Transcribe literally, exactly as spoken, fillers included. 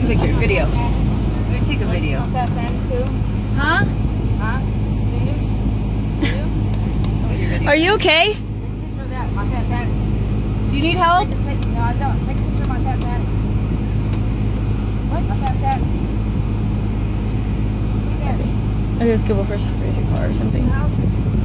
Take a picture. Video. Let me take a video. Want that fan too? Huh? Huh? Do you? Do you? Oh, you're ready. Are you okay? Take a picture of that, my fat fanny. Do you need help? Take, take, no, I don't. Take a picture of my fat fanny. What? My fat fanny. Look at it. Okay, let's go first. Just raise your car or something. How?